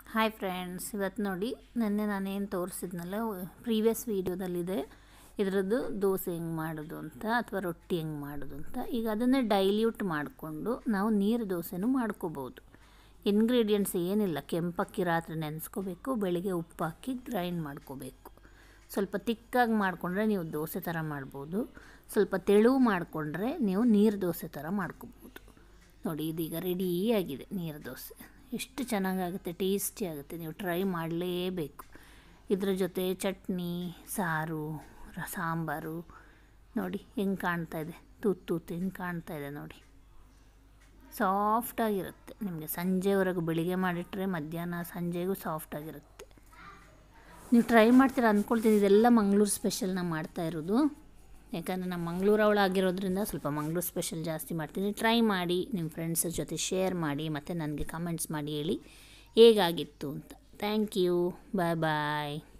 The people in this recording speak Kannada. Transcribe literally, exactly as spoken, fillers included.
ಹಾಯ್ ಫ್ರೆಂಡ್ಸ್, ಇವತ್ತು ನೋಡಿ ನೆನ್ನೆ ನಾನೇನು ತೋರಿಸಿದ್ನಲ್ಲ ಪ್ರೀವಿಯಸ್ ವೀಡಿಯೋದಲ್ಲಿದೆ ಇದರದ್ದು ದೋಸೆ ಹೆಂಗೆ ಮಾಡೋದು ಅಂತ ಅಥವಾ ರೊಟ್ಟಿ ಹೆಂಗೆ ಮಾಡೋದು ಅಂತ. ಈಗ ಅದನ್ನೇ ಡೈಲ್ಯೂಟ್ ಮಾಡಿಕೊಂಡು ನಾವು ನೀರು ದೋಸೆನೂ ಮಾಡ್ಕೋಬೋದು. ಇಂಗ್ರೀಡಿಯೆಂಟ್ಸ್ ಏನಿಲ್ಲ, ಕೆಂಪಕ್ಕಿ ರಾತ್ರಿ ನೆನೆಸ್ಕೋಬೇಕು, ಬೆಳಿಗ್ಗೆ ಉಪ್ಪು ಹಾಕಿ ಗ್ರೈಂಡ್ ಮಾಡ್ಕೋಬೇಕು. ಸ್ವಲ್ಪ ತಿಕ್ಕಾಗಿ ಮಾಡಿಕೊಂಡ್ರೆ ನೀವು ದೋಸೆ ಥರ ಮಾಡ್ಬೋದು, ಸ್ವಲ್ಪ ತೆಳುವು ಮಾಡಿಕೊಂಡ್ರೆ ನೀವು ನೀರು ದೋಸೆ ಥರ ಮಾಡ್ಕೋಬೋದು. ನೋಡಿ ಇದೀಗ ರೆಡಿಯಾಗಿದೆ ನೀರು ದೋಸೆ. ಎಷ್ಟು ಚೆನ್ನಾಗಾಗುತ್ತೆ, ಟೇಸ್ಟಿ ಆಗುತ್ತೆ. ನೀವು ಟ್ರೈ ಮಾಡಲೇಬೇಕು. ಇದ್ರ ಜೊತೆ ಚಟ್ನಿ, ಸಾರು, ಸಾಂಬಾರು ನೋಡಿ ಹೆಂಗೆ ಕಾಣ್ತಾ ಇದೆ, ತೂತು ತೂತು ಹೆಂಗೆ ಕಾಣ್ತಾ ಇದೆ ನೋಡಿ. ಸಾಫ್ಟಾಗಿರುತ್ತೆ. ನಿಮಗೆ ಸಂಜೆವರೆಗೂ ಬೆಳಿಗ್ಗೆ ಮಾಡಿಟ್ರೆ ಮಧ್ಯಾಹ್ನ ಸಂಜೆಗೂ ಸಾಫ್ಟಾಗಿರುತ್ತೆ. ನೀವು ಟ್ರೈ ಮಾಡ್ತೀರಾ ಅಂದ್ಕೊಳ್ತೀನಿ. ಇದೆಲ್ಲ ಮಂಗಳೂರು ಸ್ಪೆಷಲ್ ನಾನು ಮಾಡ್ತಾ ಇರೋದು, ಯಾಕಂದರೆ ನಾನು ಮಂಗಳೂರು ಅವಳು ಆಗಿರೋದ್ರಿಂದ ಸ್ವಲ್ಪ ಮಂಗಳೂರು ಸ್ಪೆಷಲ್ ಜಾಸ್ತಿ ಮಾಡ್ತೀನಿ. ಟ್ರೈ ಮಾಡಿ, ನಿಮ್ಮ ಫ್ರೆಂಡ್ಸ್ ಜೊತೆ ಶೇರ್ ಮಾಡಿ, ಮತ್ತು ನನಗೆ ಕಮೆಂಟ್ಸ್ ಮಾಡಿ ಹೇಳಿ ಹೇಗಾಗಿತ್ತು ಅಂತ. Thank you, bye bye.